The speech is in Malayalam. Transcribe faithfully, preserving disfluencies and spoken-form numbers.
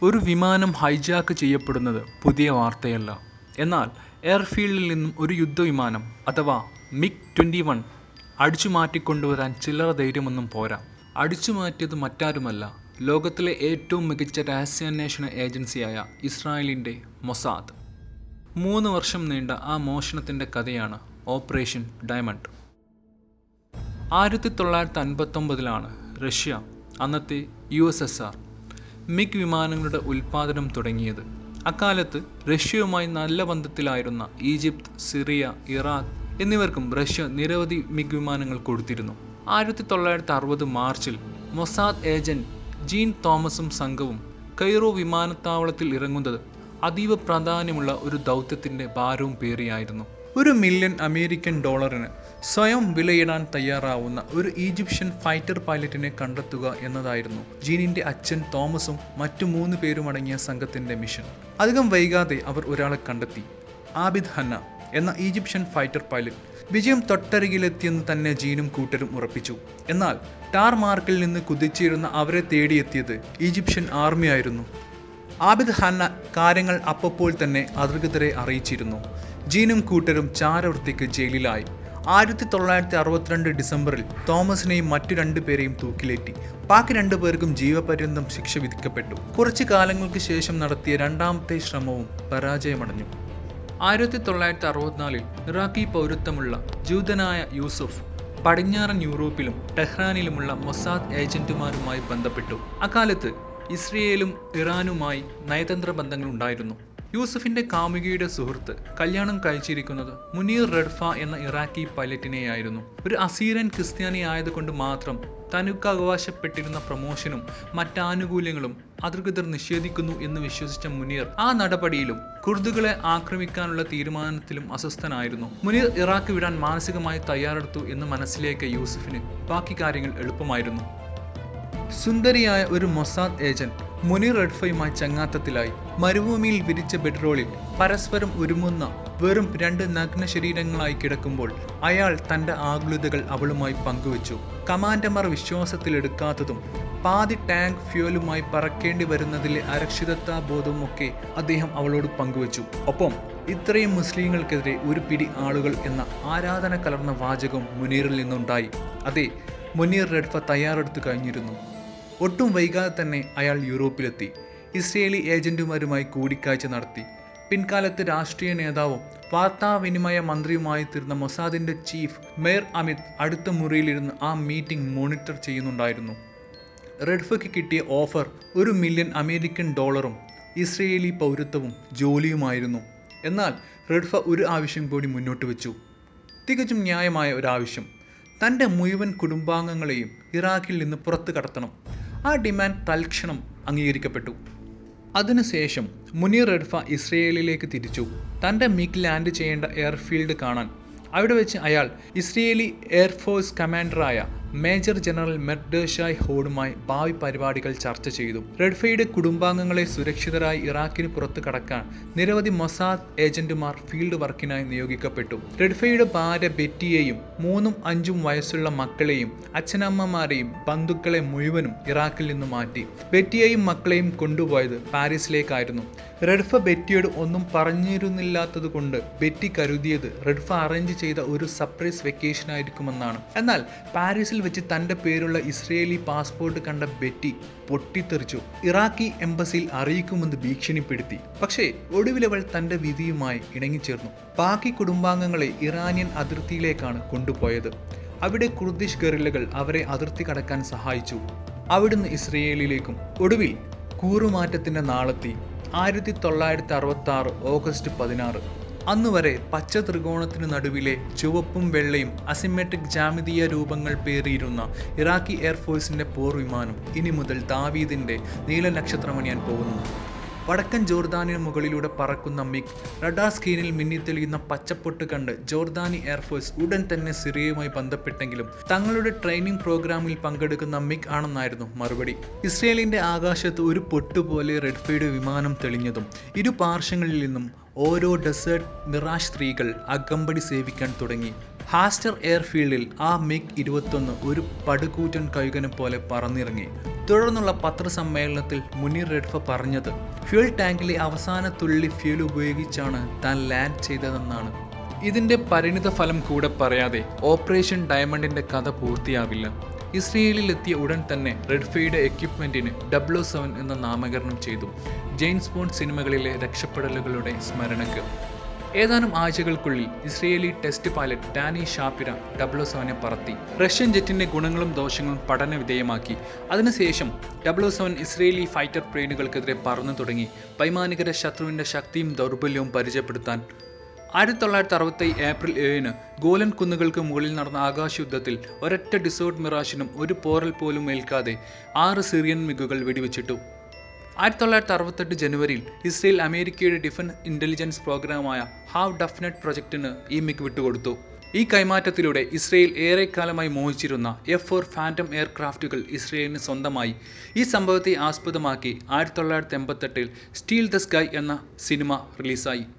ഒരു വിമാനം ഹൈജാക്ക് ചെയ്യപ്പെടുന്നത് പുതിയ വാർത്തയല്ല. എന്നാൽ എയർഫീൽഡിൽ നിന്നും ഒരു യുദ്ധവിമാനം അഥവാ മിഗ് ട്വൻറ്റി വൺ അടിച്ചു മാറ്റിക്കൊണ്ടുവരാൻ ചില്ലറ ധൈര്യമൊന്നും പോരാ. അടിച്ചു മാറ്റിയത് മറ്റാരുമല്ല, ലോകത്തിലെ ഏറ്റവും മികച്ച രഹസ്യാന്വേഷണ ഏജൻസിയായ ഇസ്രായേലിൻ്റെ മൊസാദ്. മൂന്ന് വർഷം നീണ്ട ആ മോഷണത്തിൻ്റെ കഥയാണ് ഓപ്പറേഷൻ ഡയമണ. ആയിരത്തി തൊള്ളായിരത്തി അൻപത്തൊമ്പതിലാണ് റഷ്യ, അന്നത്തെ U S S R, MiG വിമാനങ്ങളുടെ ഉൽപ്പാദനം തുടങ്ങിയത്. അക്കാലത്ത് റഷ്യയുമായി നല്ല ബന്ധത്തിലായിരുന്ന ഈജിപ്ത്, സിറിയ, ഇറാഖ് എന്നിവർക്കും റഷ്യ നിരവധി മിഗ് വിമാനങ്ങൾ കൊടുത്തിരുന്നു. ആയിരത്തി തൊള്ളായിരത്തി അറുപത് മാർച്ചിൽ മൊസാദ് ഏജന്റ് ജീൻ തോമസും സംഘവും കൈറോ വിമാനത്താവളത്തിൽ ഇറങ്ങുന്നത് അതീവ പ്രാധാന്യമുള്ള ഒരു ദൗത്യത്തിൻ്റെ ഭാരവും പേറിയായിരുന്നു. ഒരു മില്യൺ അമേരിക്കൻ ഡോളറിന് സ്വയം വിലയിടാൻ തയ്യാറാവുന്ന ഒരു ഈജിപ്ഷ്യൻ ഫൈറ്റർ പൈലറ്റിനെ കണ്ടെത്തുക എന്നതായിരുന്നു ജീനിൻ്റെ അച്ഛൻ തോമസും മറ്റു മൂന്ന് പേരുമടങ്ങിയ സംഘത്തിൻ്റെ മിഷൻ. അധികം വൈകാതെ അവർ ഒരാളെ കണ്ടെത്തി, ആബിദ് ഹന്ന എന്ന ഈജിപ്ഷ്യൻ ഫൈറ്റർ പൈലറ്റ്. വിജയം തൊട്ടരികിലെത്തിയെന്ന് തന്നെ ജീനും കൂട്ടരും ഉറപ്പിച്ചു. എന്നാൽ ടാർമാർക്കിൽ നിന്ന് കുതിച്ചിരുന്ന അവരെ തേടിയെത്തിയത് ഈജിപ്ഷ്യൻ ആർമി ആയിരുന്നു. ആബിദ് ഹന്ന കാര്യങ്ങൾ അപ്പോൾ തന്നെ അധികൃതരെ അറിയിച്ചിരുന്നു. ജീനും കൂട്ടരും ചാരവൃത്തിക്ക് ജയിലിലായി. ആയിരത്തി തൊള്ളായിരത്തി അറുപത്തിരണ്ട് ഡിസംബറിൽ തോമസിനെയും മറ്റു രണ്ടു പേരെയും തൂക്കിലേറ്റി. ബാക്കി രണ്ടു പേർക്കും ജീവപര്യന്തം ശിക്ഷ വിധിക്കപ്പെട്ടു. കുറച്ചു കാലങ്ങൾക്ക് ശേഷം നടത്തിയ രണ്ടാമത്തെ ശ്രമവും പരാജയമടഞ്ഞു. ആയിരത്തി തൊള്ളായിരത്തി അറുപത്തിനാലിൽ ഇറാഖി പൗരത്വമുള്ള ജൂതനായ യൂസുഫ് പടിഞ്ഞാറൻ യൂറോപ്പിലും ടെഹ്റാനിലുമുള്ള മൊസാദ് ഏജന്റുമാരുമായി ബന്ധപ്പെട്ടു. അക്കാലത്ത് ഇസ്രയേലും ഇറാനുമായി നയതന്ത്ര ബന്ധങ്ങൾ ഉണ്ടായിരുന്നു. യൂസഫിന്റെ കാമുകിയുടെ സുഹൃത്ത് കല്യാണം കഴിച്ചിരിക്കുന്നത് മുനീർ റെഡ്ഫ എന്ന ഇറാഖി പൈലറ്റിനെയായിരുന്നു. ഒരു അസീറിയൻ ക്രിസ്ത്യാനി ആയതുകൊണ്ട് മാത്രം തനിക്ക് അവകാശപ്പെട്ടിരുന്ന പ്രമോഷനും മറ്റാനുകൂല്യങ്ങളും അധികൃതർ നിഷേധിക്കുന്നു എന്ന് വിശ്വസിച്ച മുനീർ ആ നടപടിയിലും കുർദുകളെ ആക്രമിക്കാനുള്ള തീരുമാനത്തിലും അസ്വസ്ഥനായിരുന്നു. മുനീർ ഇറാഖ് വിടാൻ മാനസികമായി തയ്യാറെടുത്തു എന്ന് മനസ്സിലേക്ക് യൂസഫിന് ബാക്കി കാര്യങ്ങൾ എളുപ്പമായിരുന്നു. സുന്ദരിയായ ഒരു മൊസാദ് ഏജന്റ് മുനീർ റെഡ്ഫയുമായി ചങ്ങാത്തത്തിലായി. മരുഭൂമിയിൽ വിരിച്ച ബെഡ്റോളിൽ പരസ്പരം ഒരുമുന്ന വെറും രണ്ട് നഗ്ന ശരീരങ്ങളായി കിടക്കുമ്പോൾ അയാൾ തൻ്റെ ആകുലതകൾ അവളുമായി പങ്കുവച്ചു. കമാൻഡർമാർ വിശ്വാസത്തിലെടുക്കാത്തതും പാതി ടാങ്ക് ഫ്യൂലുമായി പറക്കേണ്ടി വരുന്നതിലെ അരക്ഷിതത്വബോധവും ഒക്കെ അദ്ദേഹം അവളോട് പങ്കുവച്ചു. ഒപ്പം ഇത്രയും മുസ്ലിങ്ങൾക്കെതിരെ ഒരു പിടി ആളുകൾ എന്ന ആരാധന കലർന്ന വാചകം മുനീറിൽ നിന്നുണ്ടായി. അതെ, മുനീർ റെഡ്ഫ തയ്യാറെടുത്തു കഴിഞ്ഞിരുന്നു. ഒട്ടും വൈകാതെ തന്നെ അയാൾ യൂറോപ്പിലെത്തി. ഇസ്രയേലി ഏജന്റുമാരുമായി കൂടിക്കാഴ്ച നടത്തി. പിൻകാലത്ത് രാഷ്ട്രീയ നേതാവും വാർത്താവിനിമയ മന്ത്രിയുമായി തീർന്ന മൊസാദിന്റെ ചീഫ് മേയർ അമിത് അടുത്ത മുറിയിലിരുന്ന് ആ മീറ്റിംഗ് മോണിറ്റർ ചെയ്യുന്നുണ്ടായിരുന്നു. റെഡ്ഫയ്ക്ക് കിട്ടിയ ഓഫർ ഒരു മില്യൺ അമേരിക്കൻ ഡോളറും ഇസ്രയേലി പൗരത്വവും ജോലിയുമായിരുന്നു. എന്നാൽ റെഡ്ഫ ഒരു ആവശ്യം കൂടി മുന്നോട്ട് വെച്ചു, തികച്ചും ന്യായമായ ഒരാവശ്യം. തൻ്റെ മുഴുവൻ കുടുംബാംഗങ്ങളെയും ഇറാഖിൽ നിന്ന് പുറത്തു കടത്തണം. ആ ഡിമാൻഡ് തൽക്ഷണം അംഗീകരിക്കപ്പെട്ടു. അതിനുശേഷം മുനീർ റെഡ്ഫ ഇസ്രയേലിലേക്ക് തിരിച്ചു, തൻ്റെ മിഗ് ലാൻഡ് ചെയ്യേണ്ട എയർഫീൽഡ് കാണാൻ. അവിടെ വെച്ച് അയാൾ ഇസ്രയേലി എയർഫോഴ്സ് കമാൻഡറായ മേജർ ജനറൽ മെർഡേഷായ് ഹോഡുമായി ഭാവി പരിപാടികൾ ചർച്ച ചെയ്തു. റെഡ്ഫയുടെ കുടുംബാംഗങ്ങളെ സുരക്ഷിതരായി ഇറാഖിന് പുറത്തു കടക്കാൻ നിരവധി മൊസാദ് ഏജന്റുമാർ ഫീൽഡ് വർക്കിനായി നിയോഗിക്കപ്പെട്ടു. റെഡ്ഫയുടെ ഭാര്യ ബെറ്റിയെയും മൂന്നും അഞ്ചും വയസ്സുള്ള മക്കളെയും അച്ഛനമ്മമാരെയും ബന്ധുക്കളെ മുഴുവനും ഇറാഖിൽ നിന്ന് മാറ്റി. ബെറ്റിയെയും മക്കളെയും കൊണ്ടുപോയത് പാരീസിലേക്കായിരുന്നു. റെഡ്ഫ ബെറ്റിയോട് ഒന്നും പറഞ്ഞിരുന്നില്ലാത്തതുകൊണ്ട് ബെറ്റി കരുതിയത് റെഡ്ഫ അറേഞ്ച് ചെയ്ത ഒരു സർപ്രൈസ് വെക്കേഷൻ ആയിരിക്കുമെന്നാണ്. എന്നാൽ പാരീസിൽ വെച്ച് തൻ്റെ പേരുള്ള ഇസ്രയേലി പാസ്പോർട്ട് കണ്ട ബെറ്റി പൊട്ടിത്തെറിച്ചു. ഇറാഖി എംബസിയിൽ അറിയിക്കുമെന്ന് ഭീഷണിപ്പെടുത്തി. പക്ഷേ ഒടുവിലവൾ തൻ്റെ വിധിയുമായി ഇണങ്ങിച്ചേർന്നു. ബാക്കി കുടുംബാംഗങ്ങളെ ഇറാനിയൻ അതിർത്തിയിലേക്കാണ് കൊണ്ടുപോയത്. അവിടെ കുർദിഷ് ഗറില്ലകൾ അവരെ അതിർത്തി കടക്കാൻ സഹായിച്ചു. അവിടുന്ന് ഇസ്രയേലിലേക്കും. ഒടുവിൽ കൂറുമാറ്റത്തിൻ്റെ നാളെത്തി. ആയിരത്തി തൊള്ളായിരത്തി അറുപത്തി ആറ് ഓഗസ്റ്റ് പതിനാറ്. അന്നുവരെ പച്ച ത്രികോണത്തിന് നടുവിലെ ചുവപ്പും വെള്ളയും അസിമെട്രിക് ജാമിതീയ രൂപങ്ങൾ പേറിയിരുന്ന ഇറാഖി എയർഫോഴ്സിൻ്റെ പോർ വിമാനം ഇനി മുതൽ ദാവീദിൻ്റെ നീല നക്ഷത്രമണിയാൻ പോകുന്നു. വടക്കൻ ജോർദാനിന് മുകളിലൂടെ പറക്കുന്ന മിഗ് റഡാർ സ്ക്രീനിൽ മിന്നിത്തെളിയുന്ന പച്ചപ്പൊട്ട് കണ്ട് ജോർദാനി എയർഫോഴ്സ് ഉടൻ തന്നെ സിറിയയുമായി ബന്ധപ്പെട്ടെങ്കിലും തങ്ങളുടെ ട്രെയിനിങ് പ്രോഗ്രാമിൽ പങ്കെടുക്കുന്ന മിഗ് ആണെന്നായിരുന്നു മറുപടി. ഇസ്രയേലിൻ്റെ ആകാശത്ത് ഒരു പൊട്ടുപോലെ റെഡ്ഫയുടെ വിമാനം തെളിഞ്ഞതും ഇരു പാർശ്വങ്ങളിൽ നിന്നും ഓരോ ഡെസേർട്ട് മിറാഷ് സ്ത്രീകൾ അകമ്പടി സേവിക്കാൻ തുടങ്ങി. ഹാസ്റ്റർ എയർഫീൽഡിൽ ആ മിഗ് ഇരുപത്തൊന്ന് ഒരു പടുകൂറ്റൻ കഴുകനെ പോലെ പറന്നിറങ്ങി. തുടർന്നുള്ള പത്രസമ്മേളനത്തിൽ മുനീർ റെഡ്ഫ പറഞ്ഞത് ഫ്യൂൽ ടാങ്കിലെ അവസാന തുള്ളി ഫ്യൂൽ ഉപയോഗിച്ചാണ് താൻ ലാൻഡ് ചെയ്തതെന്നാണ്. ഇതിൻ്റെ പരിണിത ഫലം കൂടെ പറയാതെ ഓപ്പറേഷൻ ഡയമണ്ടിൻ്റെ കഥ പൂർത്തിയാവില്ല. ഇസ്രയേലിലെത്തിയ ഉടൻ തന്നെ റെഡ്ഫയുടെ എക്യുപ്മെൻറ്റിന് ഡബിൾ ഒ സെവൻ എന്ന നാമകരണം ചെയ്തു, ജെയിംസ് ബോണ്ട് സിനിമകളിലെ രക്ഷപ്പെടലുകളുടെ സ്മരണയ്ക്ക്. ഏതാനും ആഴ്ചകൾക്കുള്ളിൽ Israeli test pilot Danny Shapira double O സെവനെ പറത്തി റഷ്യൻ ജെറ്റിൻ്റെ ഗുണങ്ങളും ദോഷങ്ങളും പഠന വിധേയമാക്കി. അതിനുശേഷം double O seven Israeli fighter പ്ലെയിനുകൾക്കെതിരെ പറന്നു തുടങ്ങി വൈമാനികര ശത്രുവിൻ്റെ ശക്തിയും ദൗർബല്യവും പരിചയപ്പെടുത്താൻ. ആയിരത്തി തൊള്ളായിരത്തി അറുപത്തി ഏപ്രിൽ ഏഴിന് ഗോലൻ കുന്നുകൾക്ക് മുകളിൽ നടന്ന ആകാശയുദ്ധത്തിൽ ഒരൊറ്റ ഡിസോർട്ട് മിറാഷിനും ഒരു പോറൽ പോലും ഏൽക്കാതെ ആറ് സിറിയൻ മിഗുകൾ വെടിവെച്ചിട്ടു. ആയിരത്തി തൊള്ളായിരത്തി അറുപത്തെട്ട് ജനുവരിയിൽ ഇസ്രയേൽ അമേരിക്കയുടെ ഡിഫൻസ് ഇൻ്റലിജൻസ് പ്രോഗ്രാമായ ഹാവ് ഡഫ്നെറ്റ് പ്രൊജക്ടിന് ഈ മിഗ് വിട്ടുകൊടുത്തു. ഈ കൈമാറ്റത്തിലൂടെ ഇസ്രയേൽ ഏറെക്കാലമായി മോഹിച്ചിരുന്ന എഫ് ഫോർ ഫാൻറ്റം എയർക്രാഫ്റ്റുകൾ ഇസ്രയേലിന് സ്വന്തമായി. ഈ സംഭവത്തെ ആസ്പദമാക്കി ആയിരത്തി തൊള്ളായിരത്തി എൺപത്തെട്ടിൽ സ്റ്റീൽ ദ സ്കൈ എന്ന സിനിമ റിലീസായി.